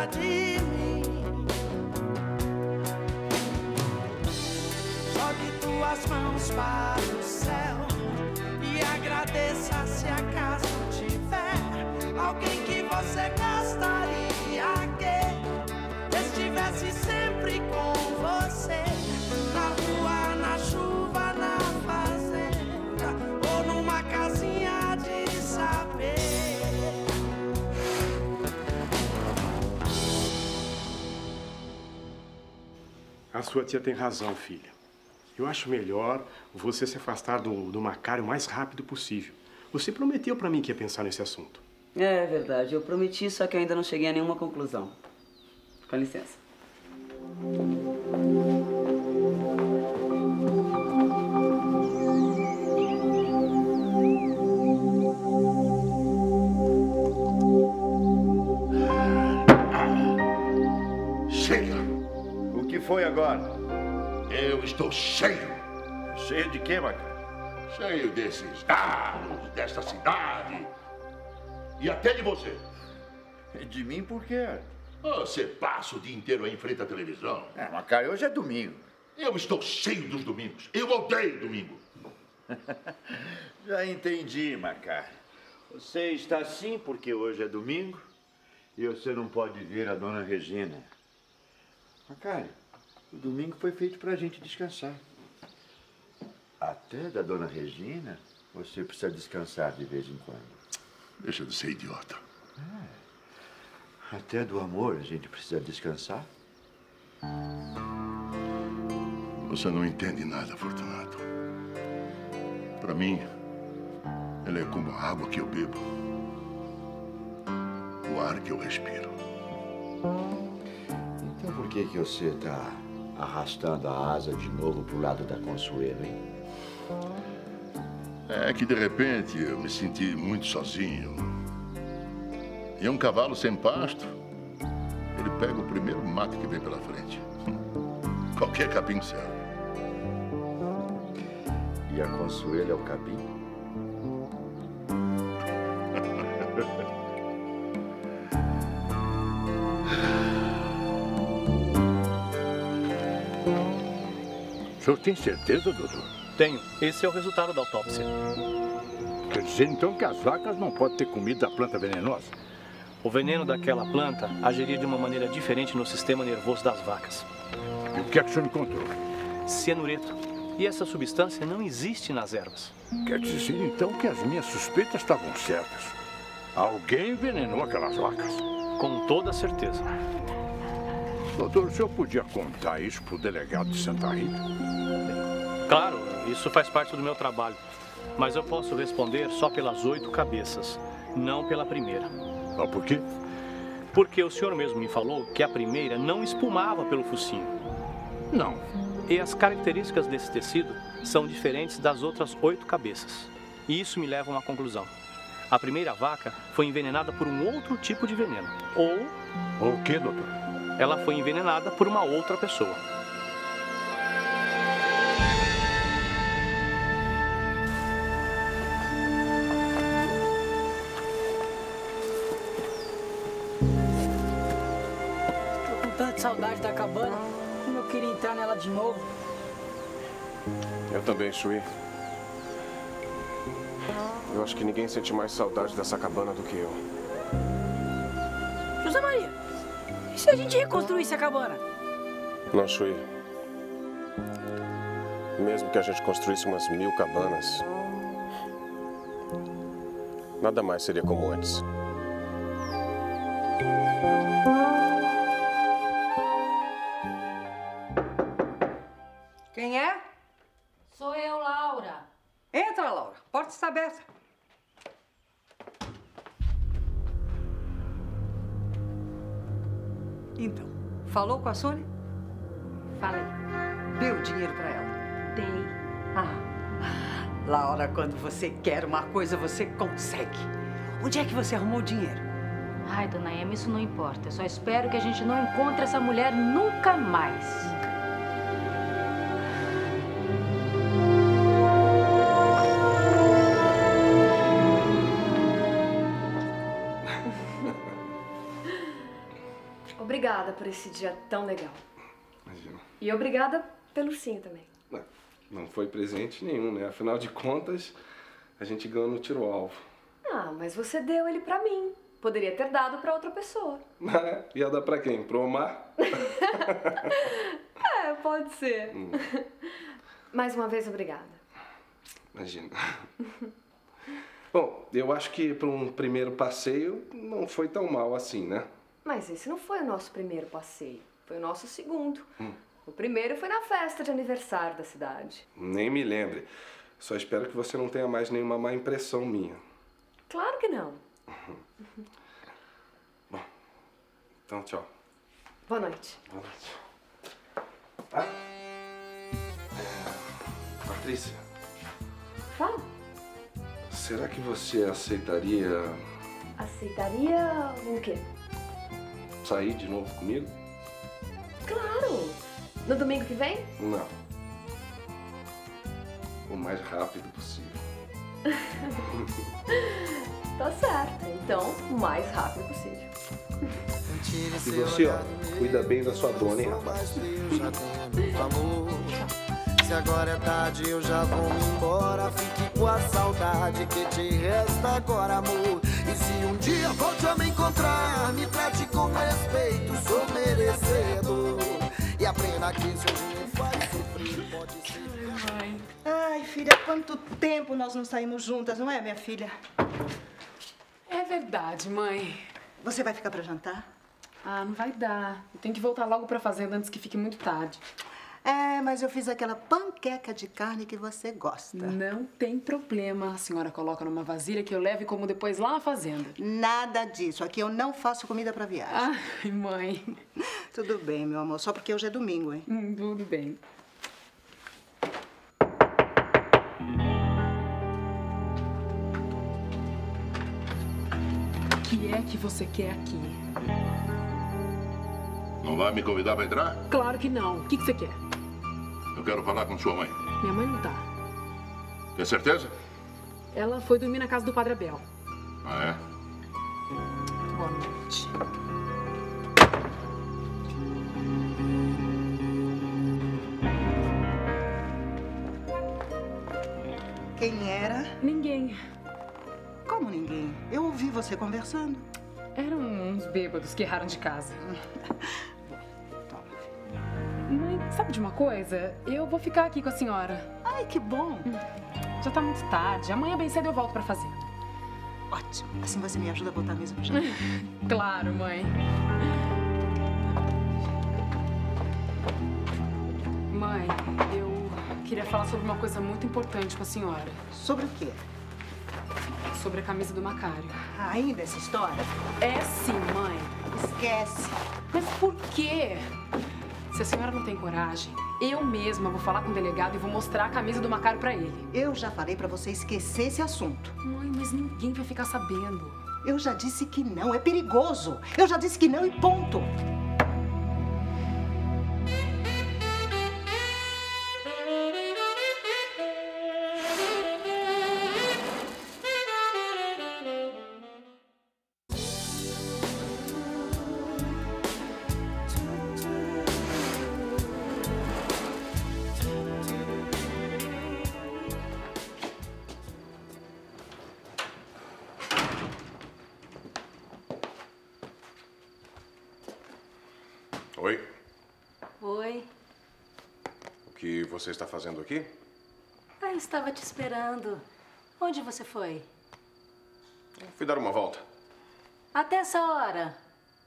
cuida de mim. Jogue tuas mãos para o céu e agradeça se acaso tiver alguém que você gostaria que estivesse sempre com você, na rua, na chuva, na fazenda ou numa casinha de saber. A sua tia tem razão, filha. Eu acho melhor você se afastar do Macário o mais rápido possível. Você prometeu pra mim que ia pensar nesse assunto. É verdade, eu prometi, só que eu ainda não cheguei a nenhuma conclusão. Com licença. Chega! O que foi agora? Eu estou cheio. Cheio de quê, Macário? Cheio desses dados, desta cidade. E até de você. De mim por quê? Você passa o dia inteiro aí em frente à televisão. Macário, hoje é domingo. Eu estou cheio dos domingos. Eu odeio domingo. Já entendi, Macário. Você está assim porque hoje é domingo e você não pode ver a dona Regina. Macário, o domingo foi feito pra gente descansar. Até da dona Regina, você precisa descansar de vez em quando. Deixa de ser idiota. Até do amor a gente precisa descansar. Você não entende nada, Fortunato. Para mim, ela é como a água que eu bebo, o ar que eu respiro. Então por que você está arrastando a asa de novo pro lado da Consuelo, hein? É que de repente eu me senti muito sozinho. E um cavalo sem pasto, ele pega o primeiro mato que vem pela frente. Qualquer capim serve. E a Consuelo é o capim? O senhor tem certeza, doutor? Tenho. Esse é o resultado da autópsia. Quer dizer, então, que as vacas não podem ter comido da planta venenosa? O veneno daquela planta agiria de uma maneira diferente no sistema nervoso das vacas. E o que é que o senhor encontrou? Cianureto. E essa substância não existe nas ervas. Quer dizer, então, que as minhas suspeitas estavam certas. Alguém envenenou aquelas vacas. Com toda certeza. Doutor, o senhor podia contar isso pro delegado de Santa Rita? Claro, isso faz parte do meu trabalho. Mas eu posso responder só pelas 8 cabeças, não pela primeira. Ah, por quê? Porque o senhor mesmo me falou que a primeira não espumava pelo focinho. Não. E as características desse tecido são diferentes das outras 8 cabeças. E isso me leva a uma conclusão. A primeira vaca foi envenenada por um outro tipo de veneno. Ou... O quê, doutor? Ela foi envenenada por uma outra pessoa. Tô com tanta saudade da cabana, como eu queria entrar nela de novo. Eu também, Chuí. Eu acho que ninguém sente mais saudade dessa cabana do que eu. José Maria, e se a gente reconstruísse a cabana? Não, Chuí. Mesmo que a gente construísse umas 1000 cabanas, nada mais seria como antes. Quem é? Sou eu, Laura. Entra, Laura. Porta está aberta. Então, falou com a Sônia? Falei. Deu dinheiro para ela? Dei. Laura, quando você quer uma coisa, você consegue. Onde é que você arrumou o dinheiro? Ai, dona Emma, isso não importa. Eu só espero que a gente não encontre essa mulher nunca mais. Obrigada por esse dia tão legal. Imagina. E obrigada pelo ursinho também. Não foi presente nenhum, né? Afinal de contas, a gente ganhou no tiro-alvo. Ah, mas você deu ele pra mim. Poderia ter dado pra outra pessoa. Ia dar pra quem? Pro Omar? É, pode ser. Mais uma vez, obrigada. Imagina. Bom, eu acho que para um primeiro passeio não foi tão mal assim, né? Mas esse não foi o nosso primeiro passeio. Foi o nosso segundo. O primeiro foi na festa de aniversário da cidade. Nem me lembre. Só espero que você não tenha mais nenhuma má impressão minha. Claro que não. Bom, então tchau. Boa noite. Boa noite. Patrícia. Fala. Será que você aceitaria Aceitaria o quê? sair de novo comigo? Claro! No domingo que vem? Não. O mais rápido possível. Tá certo. Então, o mais rápido possível. E você, ó, cuida bem da sua dona, hein, rapaz? Se agora é tarde eu já vou embora. Fique com a saudade que te resta agora, amor. E se um dia volte a me encontrar, me trate com respeito, sou merecedor. E aprenda que se hoje me faz sofrer, pode ser. Mãe. Ai, filha, há quanto tempo nós não saímos juntas, não é, minha filha? É verdade, mãe. Você vai ficar pra jantar? Ah, não vai dar. Eu tenho que voltar logo pra fazenda antes que fique muito tarde. É, mas eu fiz aquela panqueca de carne que você gosta. Não tem problema. A senhora coloca numa vasilha que eu levo e como depois lá na fazenda. Nada disso. Aqui eu não faço comida pra viagem. Ai, mãe. Tudo bem, meu amor. Só porque hoje é domingo, hein? Tudo bem. O que é que você quer aqui? Não vai me convidar pra entrar? Claro que não. O que você quer? Eu quero falar com sua mãe. Minha mãe não tá. Tem certeza? Ela foi dormir na casa do Padre Abel. Ah, é? Boa noite. Quem era? Ninguém. Como ninguém? Eu ouvi você conversando. Eram uns bêbados que erraram de casa. Mãe, sabe de uma coisa? Eu vou ficar aqui com a senhora. Ai, que bom. Já tá muito tarde. Amanhã bem cedo eu volto pra fazenda. Ótimo. Assim você me ajuda a botar a mesa pro jantar. Claro, mãe. Mãe, eu queria falar sobre uma coisa muito importante com a senhora. Sobre o quê? Sobre a camisa do Macário. Ainda essa história? É sim, mãe. Esquece. Mas por quê? Se a senhora não tem coragem, eu mesma vou falar com o delegado e vou mostrar a camisa do Macário pra ele. Eu já falei pra você esquecer esse assunto. Mãe, mas ninguém vai ficar sabendo. Eu já disse que não, é perigoso. Eu já disse que não e ponto. Oi? Oi. O que você está fazendo aqui? Ah, estava te esperando. Onde você foi? Fui dar uma volta. Até essa hora.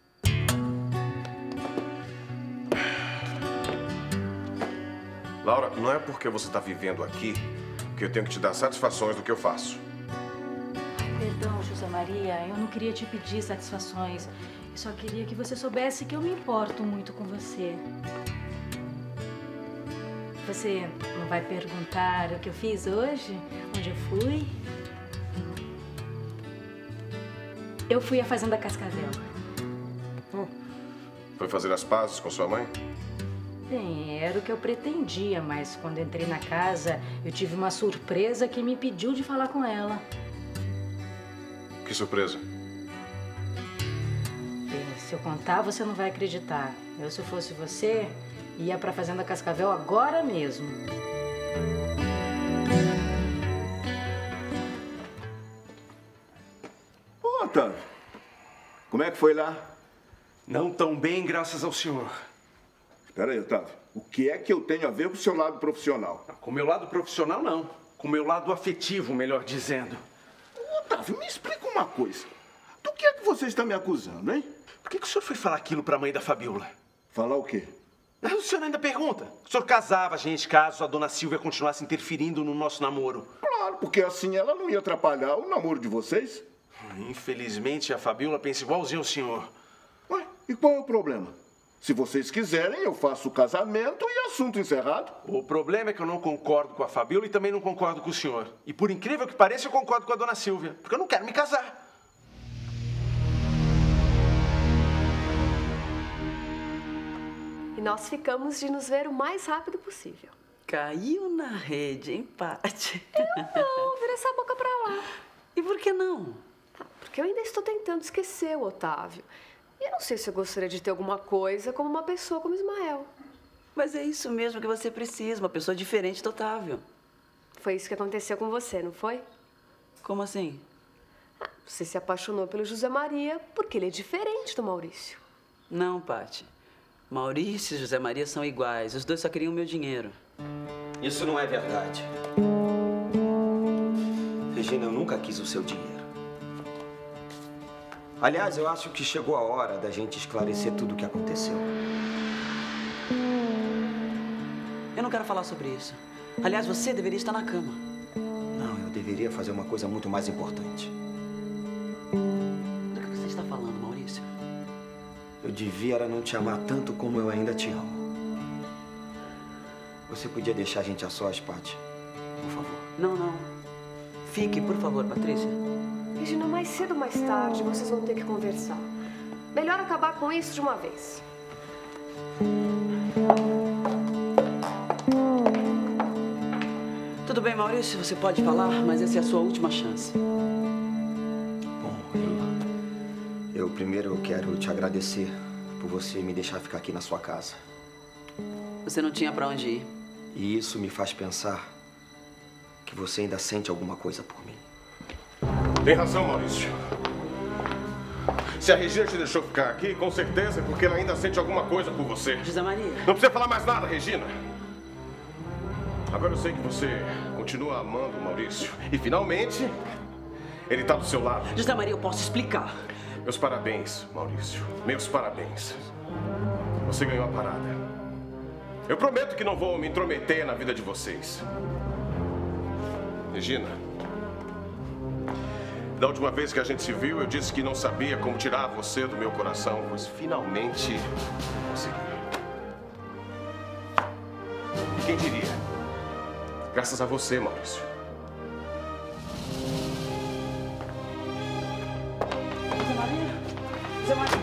Laura, não é porque você está vivendo aqui que eu tenho que te dar satisfações do que eu faço. Perdão, José Maria, eu não queria te pedir satisfações. Eu só queria que você soubesse que eu me importo muito com você. Você não vai perguntar o que eu fiz hoje? Onde eu fui? Eu fui à Fazenda Cascavel. Foi fazer as pazes com sua mãe? Bem, era o que eu pretendia, mas quando entrei na casa, eu tive uma surpresa que me impediu de falar com ela. Que surpresa. Bem, Se eu contar, você não vai acreditar. Eu, se fosse você, ia pra Fazenda Cascavel agora mesmo. Ô, Otávio, como é que foi lá? Não tão bem, graças ao senhor. Espera aí, Otávio. O que é que eu tenho a ver com o seu lado profissional? Com o meu lado profissional, não. Com o meu lado afetivo, melhor dizendo. Otávio, me explica uma coisa. Do que é que você está me acusando, hein? Por que o senhor foi falar aquilo para a mãe da Fabiola? Falar o quê? O senhor ainda pergunta. O senhor casava a gente caso a dona Silvia continuasse interferindo no nosso namoro. Claro, porque assim ela não ia atrapalhar o namoro de vocês. Infelizmente, a Fabiola pensa igualzinho ao senhor. Ué, e qual é o problema? Se vocês quiserem, eu faço o casamento e assunto encerrado. O problema é que eu não concordo com a Fabiola e também não concordo com o senhor. E por incrível que pareça, eu concordo com a dona Silvia, porque eu não quero me casar. E nós ficamos de nos ver o mais rápido possível. Caiu na rede, hein, Paty? Eu não, vira essa boca pra lá. E por que não? Porque eu ainda estou tentando esquecer o Otávio. E eu não sei se eu gostaria de ter alguma coisa como uma pessoa como Ismael. Mas é isso mesmo que você precisa, uma pessoa diferente do Otávio. Foi isso que aconteceu com você, não foi? Como assim? Você se apaixonou pelo José Maria porque ele é diferente do Maurício. Não, Paty. Maurício e José Maria são iguais. Os dois só queriam o meu dinheiro. Isso não é verdade. Regina, eu nunca quis o seu dinheiro. Aliás, eu acho que chegou a hora da gente esclarecer tudo o que aconteceu. Eu não quero falar sobre isso. Aliás, você deveria estar na cama. Não, eu deveria fazer uma coisa muito mais importante. Do que você está falando, Maurício? Eu devia não te amar tanto como eu ainda te amo. Você podia deixar a gente a sós, Paty? Por favor. Não, não. Fique, por favor, Patrícia. Regina, mais cedo ou mais tarde vocês vão ter que conversar. Melhor acabar com isso de uma vez. Tudo bem, Maurício, você pode falar, mas essa é a sua última chance. Bom, eu primeiro quero te agradecer por você me deixar ficar aqui na sua casa. Você não tinha pra onde ir. E isso me faz pensar que você ainda sente alguma coisa por mim. Tem razão, Maurício. Se a Regina te deixou ficar aqui, com certeza é porque ela ainda sente alguma coisa por você. José Maria. Não precisa falar mais nada, Regina. Agora eu sei que você continua amando o Maurício. E finalmente, ele está do seu lado. José Maria, eu posso explicar. Meus parabéns, Maurício. Meus parabéns. Você ganhou a parada. Eu prometo que não vou me intrometer na vida de vocês. Regina, da última vez que a gente se viu, eu disse que não sabia como tirar você do meu coração, mas finalmente consegui. E quem diria? Graças a você, Maurício. José Maria? José Maria?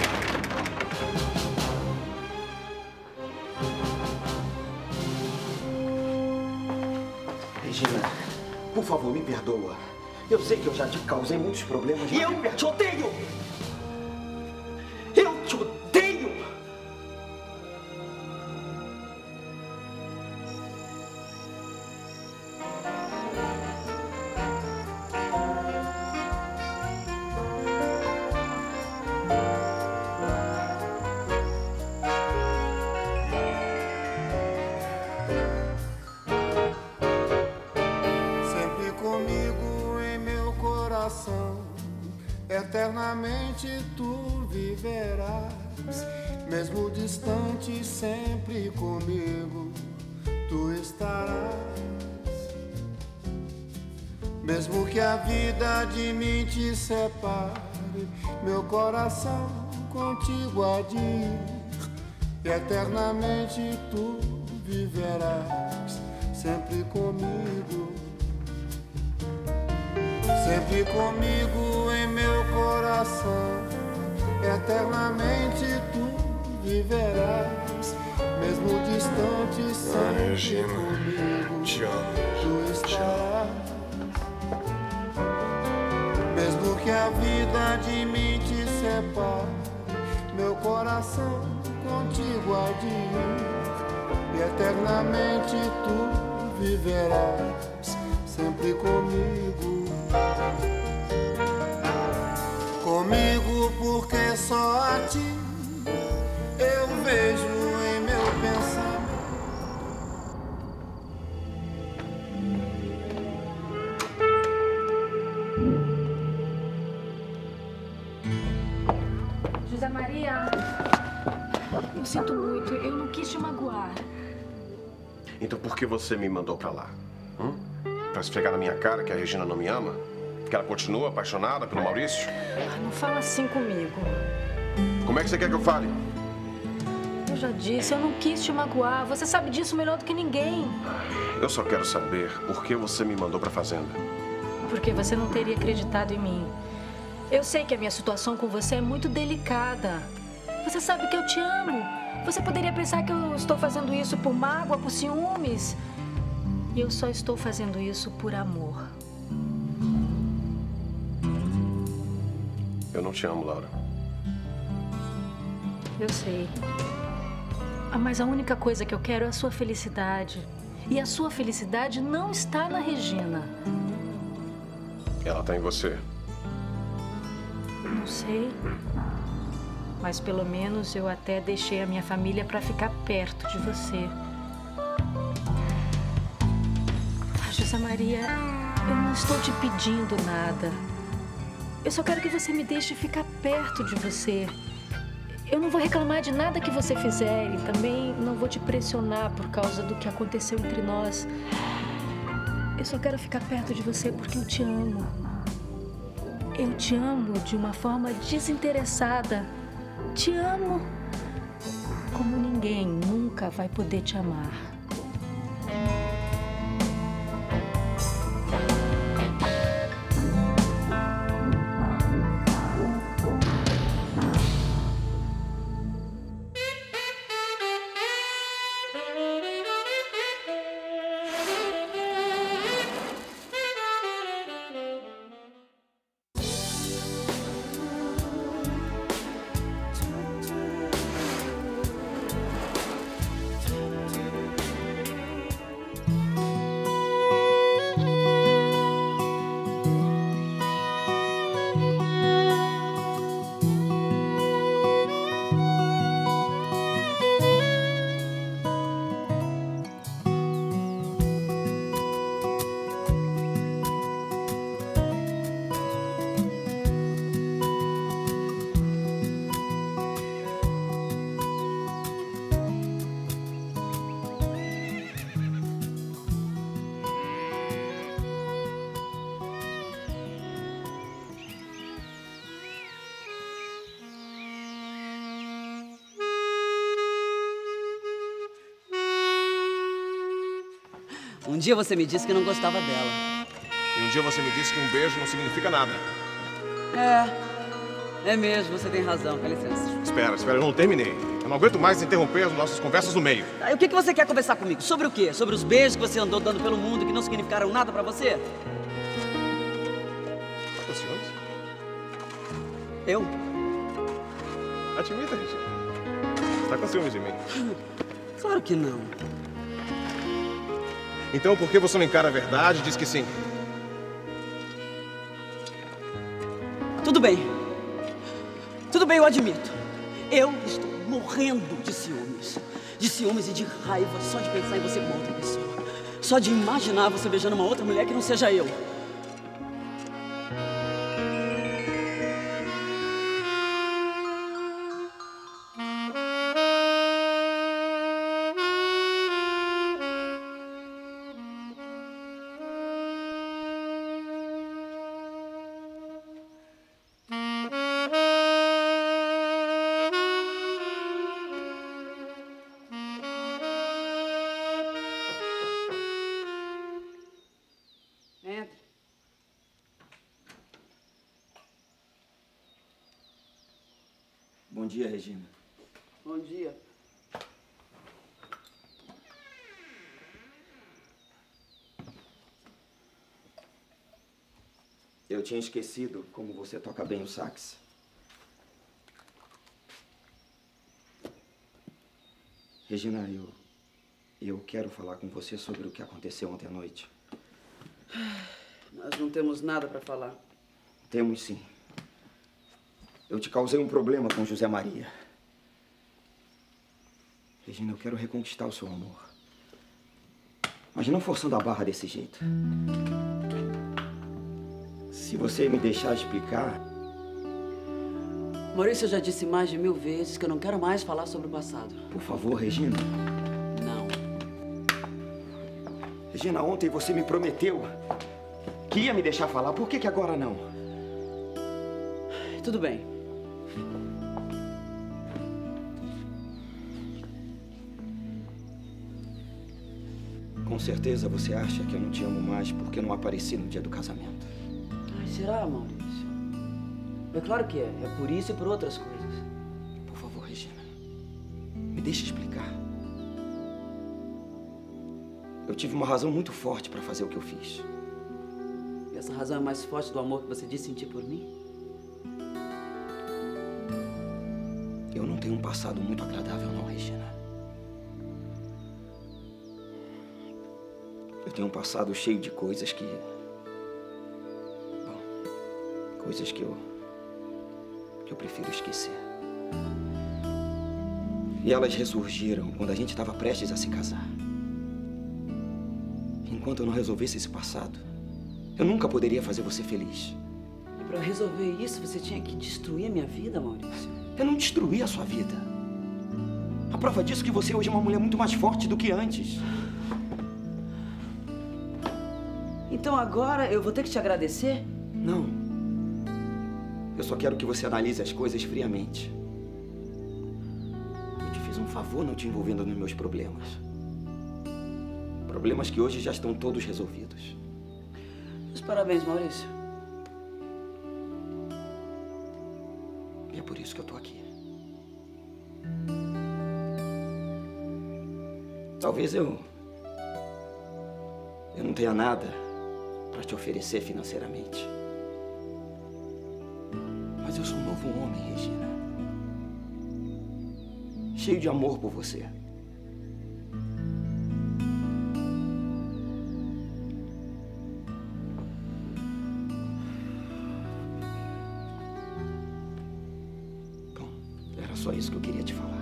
Regina, por favor, me perdoa. Eu sei que eu já te causei muitos problemas. E eu te odeio! Eu te odeio! Eternamente tu viverás, mesmo distante, sempre comigo tu estarás. Mesmo que a vida de mim te separe, meu coração contigo há de ir. Eternamente tu viverás, sempre comigo. Sempre comigo em meu coração, eternamente tu viverás, mesmo distante, sempre comigo tu estarás. Mesmo que a vida de mim te separe, meu coração contigo há de ir, e eternamente tu viverás sempre comigo. Comigo porque só a ti eu vejo em meu pensamento. José Maria, eu sinto muito, eu não quis te magoar. Então por que você me mandou pra lá? Pra esfregar na minha cara que a Regina não me ama? Que ela continua apaixonada pelo Maurício? Não fala assim comigo. Como é que você quer que eu fale? Eu já disse, eu não quis te magoar. Você sabe disso melhor do que ninguém. Eu só quero saber por que você me mandou pra fazenda. Porque você não teria acreditado em mim. Eu sei que a minha situação com você é muito delicada. Você sabe que eu te amo. Você poderia pensar que eu estou fazendo isso por mágoa, por ciúmes. E eu só estou fazendo isso por amor. Eu não te amo, Laura. Eu sei. Mas a única coisa que eu quero é a sua felicidade. E a sua felicidade não está na Regina. Ela tá em você. Não sei. Mas pelo menos eu até deixei a minha família para ficar perto de você. José Maria, eu não estou te pedindo nada. Eu só quero que você me deixe ficar perto de você. Eu não vou reclamar de nada que você fizer e também não vou te pressionar por causa do que aconteceu entre nós. Eu só quero ficar perto de você porque eu te amo. Eu te amo de uma forma desinteressada. Te amo como ninguém nunca vai poder te amar. Um dia você me disse que não gostava dela. E um dia você me disse que um beijo não significa nada. É mesmo, você tem razão, com licença. Espera, eu não terminei. Eu não aguento mais interromper as nossas conversas no meio. O que você quer conversar comigo? Sobre o quê? Sobre os beijos que você andou dando pelo mundo que não significaram nada pra você? Tá com ciúmes? Eu? Admita, Regina. Você tá com ciúmes de mim? Claro que não. Então por que você não encara a verdade e diz que sim? Tudo bem. Tudo bem, eu admito. Eu estou morrendo de ciúmes. De ciúmes e de raiva só de pensar em você com outra pessoa. Só de imaginar você beijando uma outra mulher que não seja eu. Bom dia, Regina. Bom dia. Eu tinha esquecido como você toca bem o sax. Regina, eu quero falar com você sobre o que aconteceu ontem à noite. Nós não temos nada para falar. Temos sim. Eu te causei um problema com José Maria. Regina, eu quero reconquistar o seu amor. Mas não forçando a barra desse jeito. Se você me deixar explicar... Maurício, eu já disse mais de 1000 vezes que eu não quero mais falar sobre o passado. Por favor, Regina. Não. Regina, ontem você me prometeu que ia me deixar falar. Por que agora não? Tudo bem. Com certeza você acha que eu não te amo mais porque não apareci no dia do casamento. Ai, será, Maurício? É claro que é. É por isso e por outras coisas. Por favor, Regina. Me deixe explicar. Eu tive uma razão muito forte para fazer o que eu fiz. E essa razão é mais forte do amor que você disse sentir por mim? Eu não tenho um passado muito agradável, não, Regina. Eu tenho um passado cheio de coisas que... Bom, coisas que eu prefiro esquecer. E elas ressurgiram quando a gente estava prestes a se casar. Enquanto eu não resolvesse esse passado, eu nunca poderia fazer você feliz. E para resolver isso, você tinha que destruir a minha vida, Maurício. Eu não destruí a sua vida. A prova disso é que você hoje é uma mulher muito mais forte do que antes. Então agora eu vou ter que te agradecer? Não. Eu só quero que você analise as coisas friamente. Eu te fiz um favor não te envolvendo nos meus problemas. Problemas que hoje já estão todos resolvidos. Meus parabéns, Maurício. E é por isso que eu tô aqui. Talvez eu não tenha nada para te oferecer financeiramente. Mas eu sou um novo homem, Regina. Cheio de amor por você. Bom, era só isso que eu queria te falar.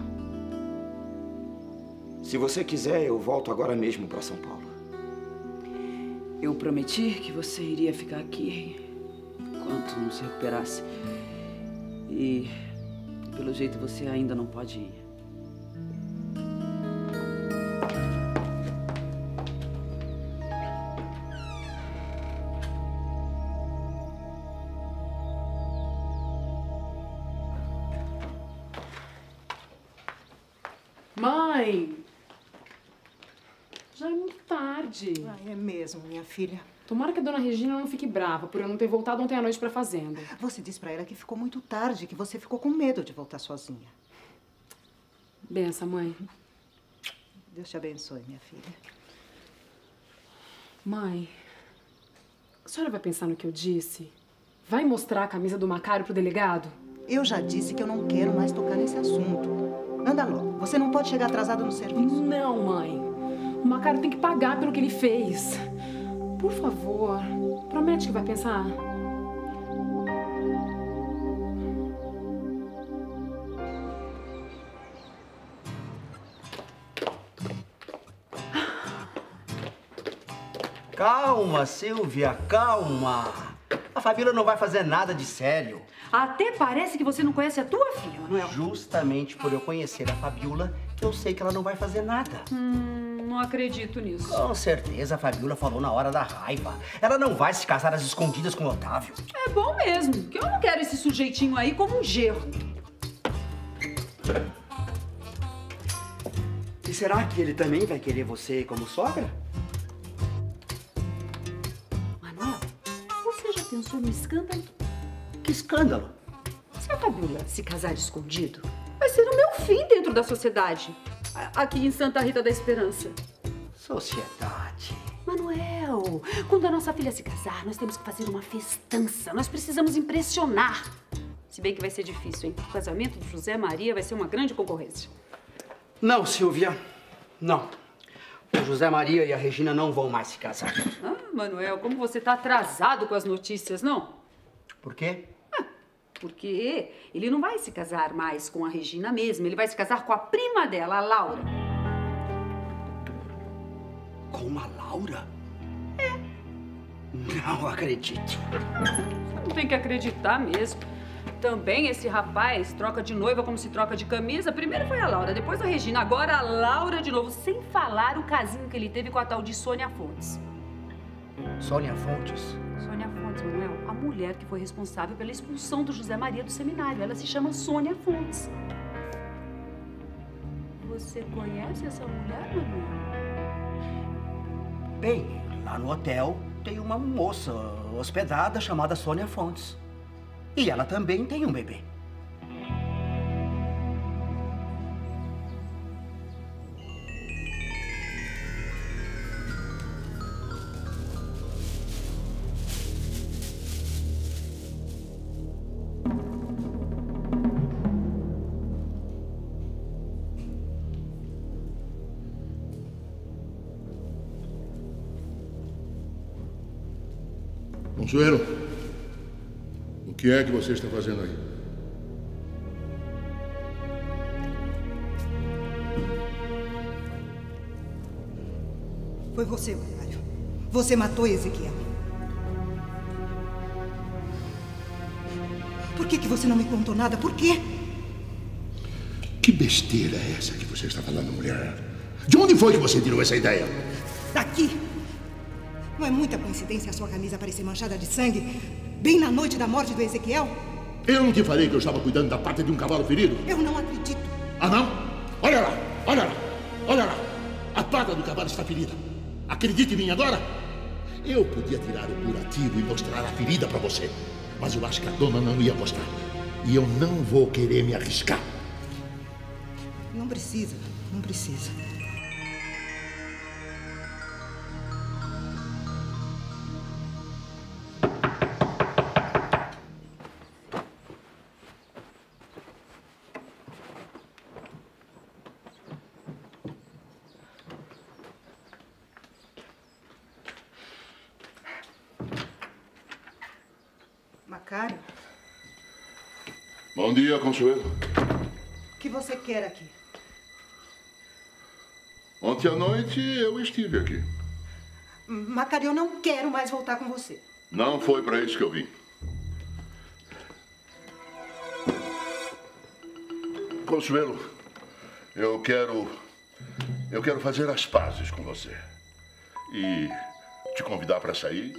Se você quiser, eu volto agora mesmo para São Paulo. Eu prometi que você iria ficar aqui enquanto não se recuperasse. E, pelo jeito, você ainda não pode ir. Mãe! Já é muito tarde. É mesmo, minha filha. Tomara que a dona Regina não fique brava por eu não ter voltado ontem à noite pra fazenda. Você disse pra ela que ficou muito tarde, que você ficou com medo de voltar sozinha. Benção, mãe. Deus te abençoe, minha filha. Mãe, a senhora vai pensar no que eu disse? Vai mostrar a camisa do Macário pro delegado? Eu já disse que eu não quero mais tocar nesse assunto. Anda logo, você não pode chegar atrasado no serviço. Não, mãe. O Macário tem que pagar pelo que ele fez. Por favor, promete que vai pensar. Calma, Silvia, calma. A Fabíola não vai fazer nada de sério. Até parece que você não conhece a tua filha, Manuel. Justamente por eu conhecer a Fabíola, que eu sei que ela não vai fazer nada. Não acredito nisso. Com certeza, a Fabíola falou na hora da raiva. Ela não vai se casar às escondidas com o Otávio. É bom mesmo, que eu não quero esse sujeitinho aí como um gerro. E será que ele também vai querer você como sogra? Manuel, você já pensou no escândalo? Que escândalo? Se a Fabíola se casar escondido, vai ser o meu fim dentro da sociedade. Aqui em Santa Rita da Esperança. Sociedade. Manuel, quando a nossa filha se casar, nós temos que fazer uma festança. Nós precisamos impressionar. Se bem que vai ser difícil, hein? O casamento do José Maria vai ser uma grande concorrência. Não, Silvia. Não. O José Maria e a Regina não vão mais se casar. Ah, Manuel, como você tá atrasado com as notícias, não? Por quê? Porque ele não vai se casar mais com a Regina mesmo. Ele vai se casar com a prima dela, a Laura. Com a Laura? É. Não acredito. Você não tem que acreditar mesmo. Também esse rapaz troca de noiva como se troca de camisa. Primeiro foi a Laura, depois a Regina, agora a Laura de novo. Sem falar o casinho que ele teve com a tal de Sônia Fontes. Sônia Fontes? Sônia Fontes, Manuel, a mulher que foi responsável pela expulsão do José Maria do seminário. Ela se chama Sônia Fontes. Você conhece essa mulher, Manuel? Bem, lá no hotel tem uma moça hospedada chamada Sônia Fontes. E ela também tem um bebê. Consuelo, o que é que você está fazendo aí? Foi você, Macário. Você matou Ezequiel. Por que você não me contou nada? Por quê? Que besteira é essa que você está falando, mulher? De onde foi que você tirou essa ideia? Daqui. Não é muita coincidência a sua camisa aparecer manchada de sangue bem na noite da morte do Ezequiel? Eu não te falei que eu estava cuidando da pata de um cavalo ferido? Eu não acredito. Ah, não? Olha lá, olha lá, olha lá. A pata do cavalo está ferida. Acredite em mim agora? Eu podia tirar o curativo e mostrar a ferida para você. Mas eu acho que a dona não ia gostar. E eu não vou querer me arriscar. Não precisa, não precisa. Macário? Bom dia, Consuelo. O que você quer aqui? Ontem à noite eu estive aqui. Macário, eu não quero mais voltar com você. Não foi para isso que eu vim. Consuelo, eu quero fazer as pazes com você. E te convidar para sair.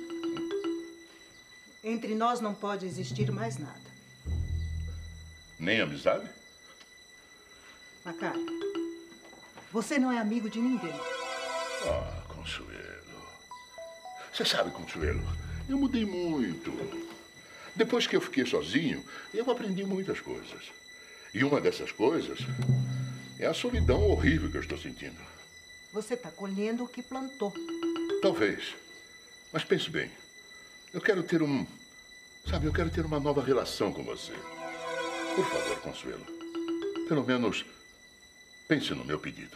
Entre nós não pode existir mais nada. Nem amizade? Macário, você não é amigo de ninguém. Ah, Consuelo. Você sabe, Consuelo, eu mudei muito. Depois que eu fiquei sozinho, eu aprendi muitas coisas. E uma dessas coisas é a solidão horrível que eu estou sentindo. Você está colhendo o que plantou. Talvez. Mas pense bem. Eu quero ter eu quero ter uma nova relação com você. Por favor, Consuelo. Pelo menos, pense no meu pedido.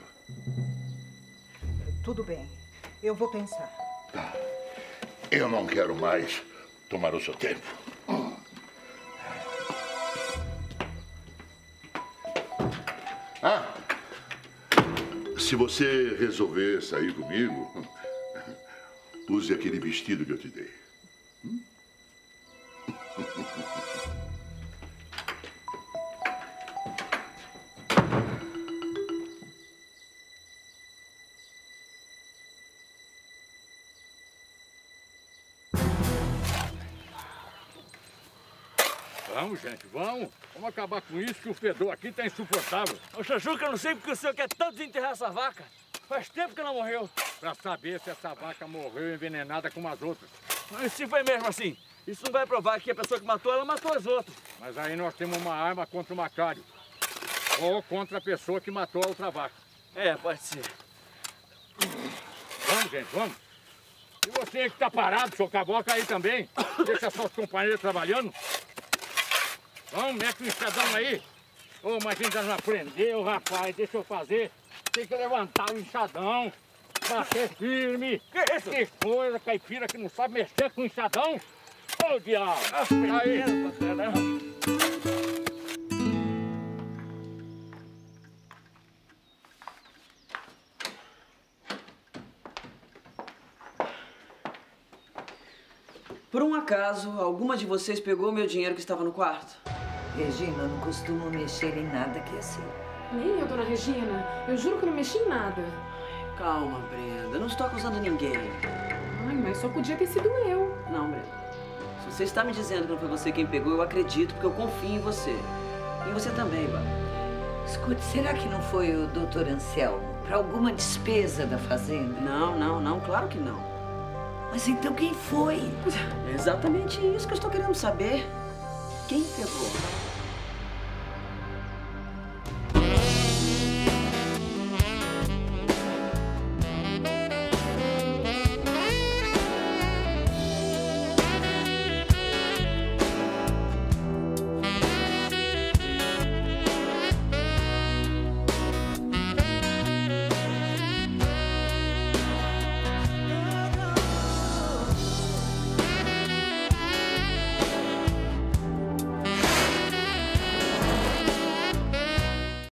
Tudo bem. Eu vou pensar. Tá. Eu não quero mais tomar o seu tempo. Ah! Se você resolver sair comigo, use aquele vestido que eu te dei. Vamos, gente, vamos. Vamos acabar com isso, que o fedor aqui tá insuportável. Ô, Chuchuca, eu não sei porque o senhor quer tanto desenterrar essa vaca. Faz tempo que ela morreu. Pra saber se essa vaca morreu envenenada como as outras. Mas se foi mesmo assim, isso não vai provar que a pessoa que matou, ela matou as outras. Mas aí nós temos uma arma contra o Macário. Ou contra a pessoa que matou a outra vaca. É, pode ser. Vamos, gente, vamos. E você aí que tá parado, seu caboclo aí também. Deixa só os companheiros trabalhando. Vamos, mete o escadão aí. Ô, mas ainda não aprendeu, rapaz. Deixa eu fazer. Tem que levantar o enxadão. Bater firme. Que isso? Que coisa, caipira que não sabe mexer com o enxadão. Ô, diabo. Aí. Por um acaso, alguma de vocês pegou o meu dinheiro que estava no quarto? Regina, eu não costumo mexer em nada que é seu. Nem eu, dona Regina. Eu juro que eu não mexi em nada. Calma, Brenda. Não estou acusando ninguém. Ai, mas só podia ter sido eu. Não, Brenda. Se você está me dizendo que não foi você quem pegou, eu acredito, porque eu confio em você. E você também, Bárbara. Escute, será que não foi o doutor Anselmo para alguma despesa da fazenda? Não, claro que não. Mas então quem foi? É exatamente isso que eu estou querendo saber. Quem pegou?